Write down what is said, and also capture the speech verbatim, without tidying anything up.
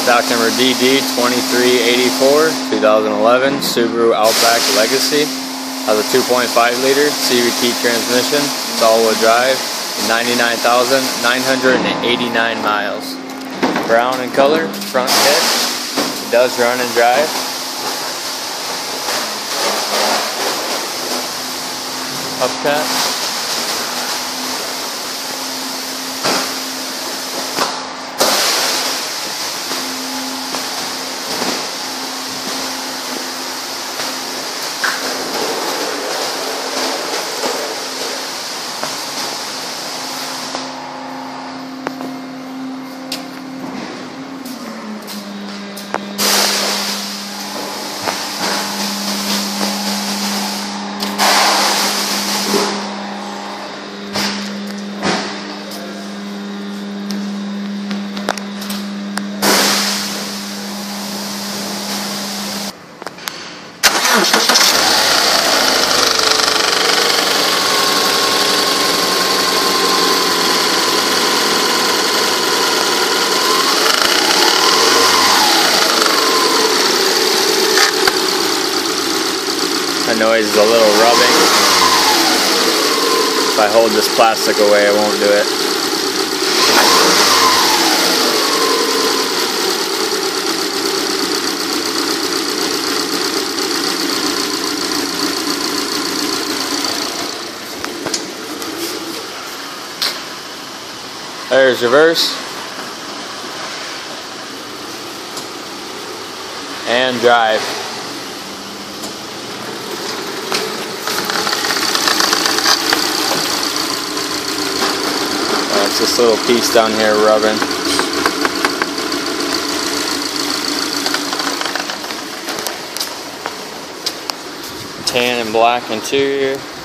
Stock number D D twenty-three eighty-four, two thousand eleven Subaru Outback Legacy. Has a two point five liter C V T transmission. It's all-wheel drive. ninety-nine thousand nine hundred eighty-nine miles. Brown in color, front hitch. It does run and drive. Hubcap. That noise is a little rubbing. If I hold this plastic away, I won't do it. There's reverse and drive. That's this little piece down here rubbing. Tan and black interior.